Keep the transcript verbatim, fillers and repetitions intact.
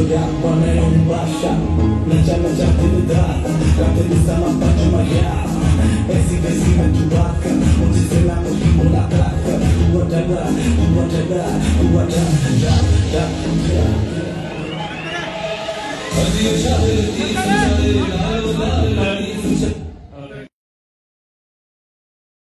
Gabbane non bascia, non c'è la gente di data, carte di sta mappa c'è maglia, e si che si mette bacca, non ci sei la motivo la placca, tu guarda là, tu guarda là, tu guarda là, là, là. Addio, ciao, addio, ciao,